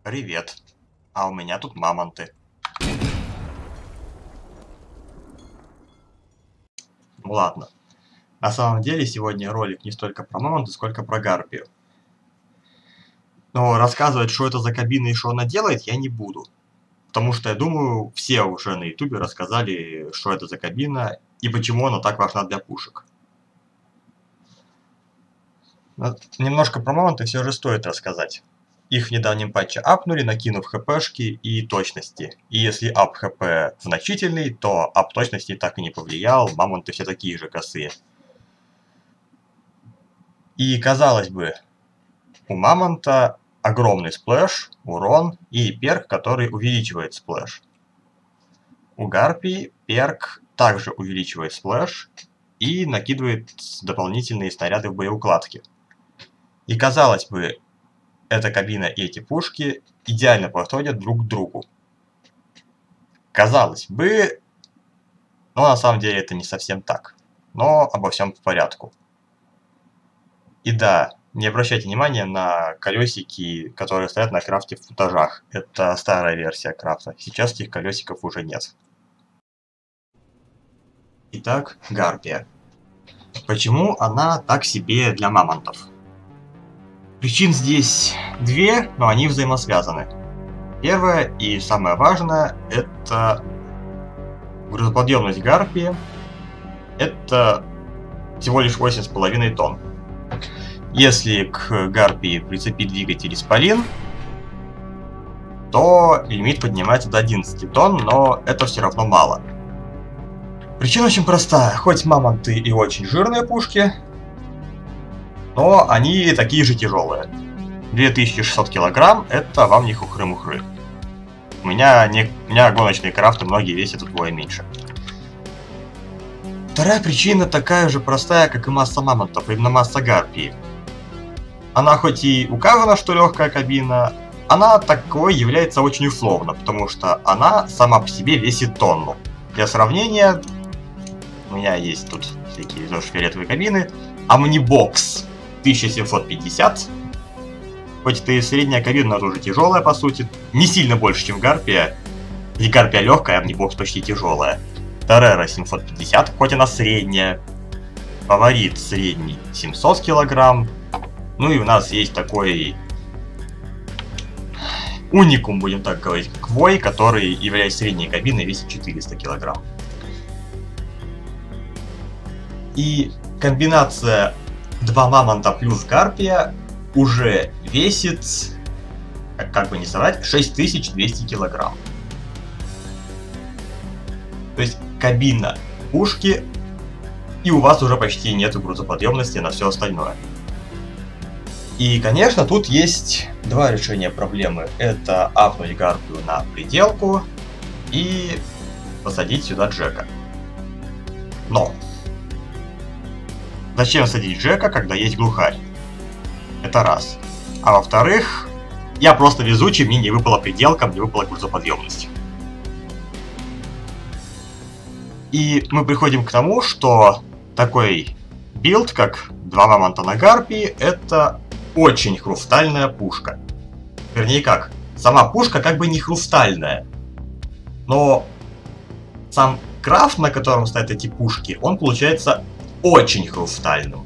Привет. А у меня тут мамонты. Ну ладно. На самом деле сегодня ролик не столько про мамонта, сколько про гарпию. Но рассказывать, что это за кабина и что она делает, я не буду. Потому что, я думаю, все уже на ютубе рассказали, что это за кабина и почему она так важна для пушек. Но немножко про мамонты все же стоит рассказать. Их в недавнем патче апнули, накинув хпшки и точности. И если ап хп значительный, то ап точности так и не повлиял, мамонты все такие же косые. И казалось бы, у мамонта огромный сплэш, урон и перк, который увеличивает сплэш. У гарпии перк также увеличивает сплэш и накидывает дополнительные снаряды в боеукладке. И казалось бы, эта кабина и эти пушки идеально подходят друг к другу. Казалось бы, но на самом деле это не совсем так. Но обо всем по порядку. И да, не обращайте внимания на колесики, которые стоят на крафте в футажах. Это старая версия крафта. Сейчас этих колесиков уже нет. Итак, гарпия. Почему она так себе для мамонтов? Причин здесь две, но они взаимосвязаны. Первое и самое важное – это грузоподъемность гарпии. Это всего лишь 8,5 тонн. Если к гарпии прицепить двигатель исполин, то лимит поднимается до 11 тонн, но это все равно мало. Причина очень простая. Хоть мамонты и очень жирные пушки, но они такие же тяжелые. 2600 килограмм – это вам не хухры-мухры. У меня гоночные крафты многие весят вдвое меньше. Вторая причина такая же простая, как и масса мамонтов, именно масса гарпии. Она хоть и указана, что легкая кабина, она такой является очень условно, потому что она сама по себе весит тонну. Для сравнения, у меня есть тут всякие тоже фиолетовые кабины. Omnibox 1750. Хоть это и средняя кабина, но тоже тяжелая по сути. Не сильно больше, чем гарпия. И гарпия легкая, а Omnibox почти тяжелая. Торера 750, хоть она средняя. Фаворит средний 700 килограмм. Ну и у нас есть такой уникум, будем так говорить, Квой, который, являясь средней кабиной, весит 400 килограмм. И комбинация 2 мамонта плюс гарпия уже весит, как бы не соврать, 6200 килограмм. То есть кабина пушки, и у вас уже почти нет грузоподъемности на все остальное. И, конечно, тут есть два решения проблемы. Это апнуть гарпию на приделку и посадить сюда Джека. Но зачем садить Джека, когда есть глухарь? Это раз. А во-вторых, я просто везучий, мне не выпала приделка, мне выпала грузоподъемность. И мы приходим к тому, что такой билд, как 2 мамонта на гарпии, это очень хрустальная пушка. Вернее как, сама пушка как бы не хрустальная. Но сам крафт, на котором стоят эти пушки, он получается очень хрустальным.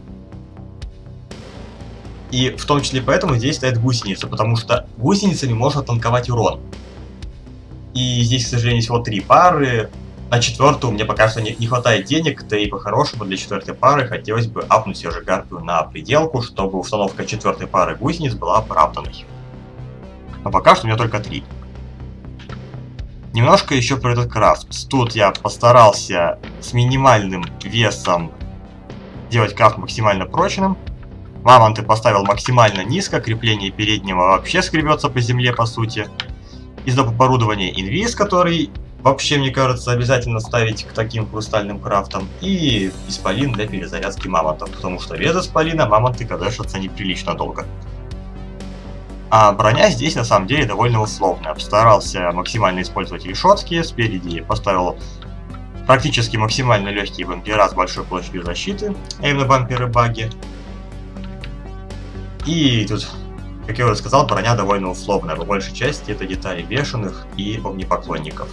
И в том числе поэтому здесь стоит гусеница, потому что гусеницами можно танковать урон. И здесь, к сожалению, всего 3 пары. На 4-ю мне пока что не хватает денег, да и по-хорошему для 4-й пары хотелось бы апнуть все же гарпию на приделку, чтобы установка 4-й пары гусениц была оправданной. Но пока что у меня только 3. Немножко еще про этот крафт. Тут я постарался с минимальным весом делать крафт максимально прочным. Мамонты поставил максимально низко, крепление переднего вообще скребется по земле по сути. Из доп. Оборудования инвиз, который вообще, мне кажется, обязательно ставить к таким хрустальным крафтам. И исполин для перезарядки мамонтов, потому что без исполина мамонты кадешатся неприлично долго. А броня здесь на самом деле довольно условная. Постарался максимально использовать решетки. Спереди поставил практически максимально легкие бампера с большой площадью защиты, а именно бамперы баги. И тут Как я уже сказал, броня довольно условная, по большей части это детали бешеных и огнепоклонников.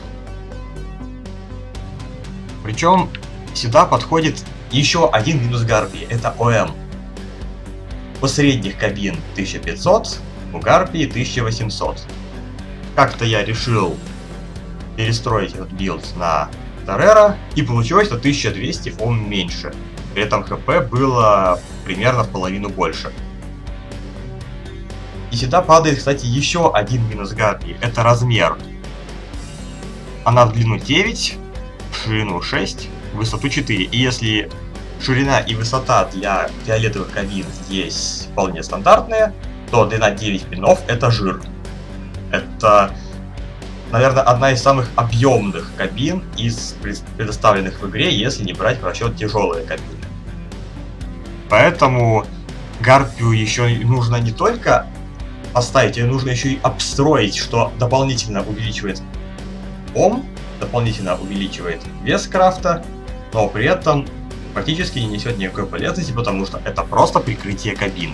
Причем сюда подходит еще один минус Гарпии, это ОМ. У средних кабин 1500, у Гарпии 1800. Как-то я решил перестроить этот билд на Торера, и получилось, что 1200 Ом меньше. При этом ХП было примерно в половину больше. И сюда падает, кстати, еще один минус Гарпии, это размер. Она в длину 9, в ширину 6, в высоту 4. И если ширина и высота для фиолетовых кабин здесь вполне стандартные, то длина 9 пинов это жир. Это, наверное, одна из самых объемных кабин из предоставленных в игре, если не брать в расчет тяжелые кабины. Поэтому Гарпию еще нужно не только поставить, ее нужно еще и обстроить, что дополнительно увеличивает Ом, дополнительно увеличивает вес крафта, но при этом практически не несет никакой полезности, потому что это просто прикрытие кабин.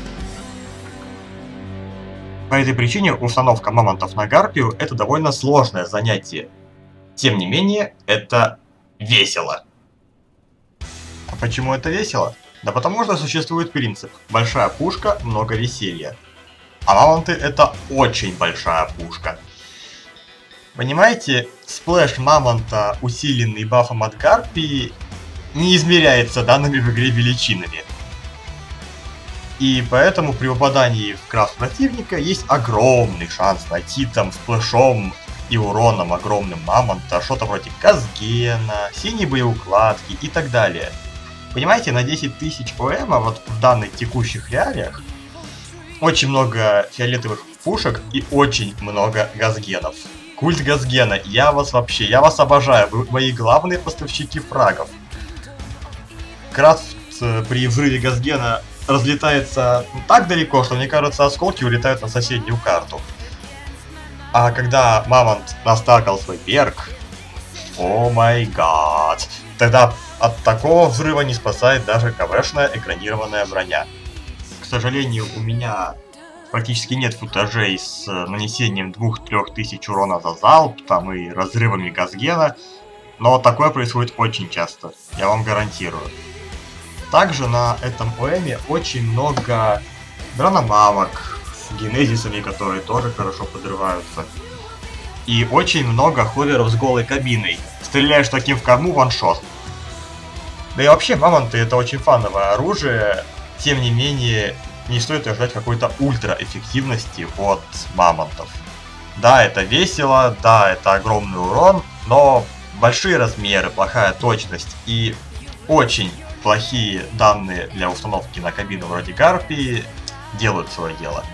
По этой причине установка мамонтов на Гарпию это довольно сложное занятие. Тем не менее, это весело. А почему это весело? Да потому что существует принцип: большая пушка, много веселья. А мамонты это очень большая пушка. Понимаете, сплэш мамонта, усиленный бафом от Гарпии, не измеряется данными в игре величинами. И поэтому при попадании в крафт противника есть огромный шанс найти там сплэшом и уроном огромным мамонта что-то вроде Газгена, синей боеукладки и так далее. Понимаете, на 10 тысяч ОМ, вот в данных текущих реалиях, очень много фиолетовых пушек и очень много Газгенов. Культ Газгена, я вас обожаю, вы мои главные поставщики фрагов. Крафт при взрыве Газгена разлетается так далеко, что, мне кажется, осколки улетают на соседнюю карту. А когда мамонт настакал свой перк, о май гад, тогда от такого взрыва не спасает даже КВшная экранированная броня. К сожалению, у меня практически нет футажей с нанесением 2-3 тысяч урона за залп там и разрывами Газгена, но такое происходит очень часто, я вам гарантирую. Также на этом ОМе очень много дрономавок с генезисами, которые тоже хорошо подрываются. И очень много ховеров с голой кабиной. Стреляешь таким в корму, ваншот. Да и вообще мамонты это очень фановое оружие, тем не менее не стоит ожидать какой-то ультра-эффективности от мамонтов. Да, это весело, да, это огромный урон, но большие размеры, плохая точность и очень плохие данные для установки на кабину вроде Гарпии делают свое дело.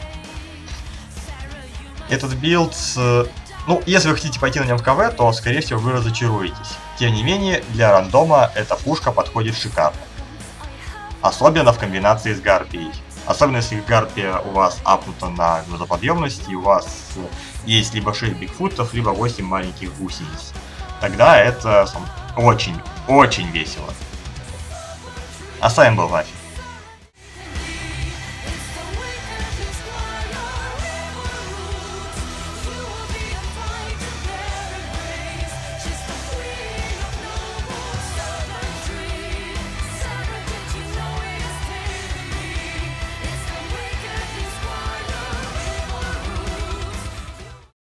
Этот билд, ну, если вы хотите пойти на нем в КВ, то, скорее всего, вы разочаруетесь. Тем не менее, для рандома эта пушка подходит шикарно. Особенно в комбинации с Гарпией. Особенно если Гарпия у вас апнута на грузоподъемность, и у вас есть либо 6 бигфутов, либо 8 маленьких гусениц. Тогда это очень весело. А с вами был Вафи.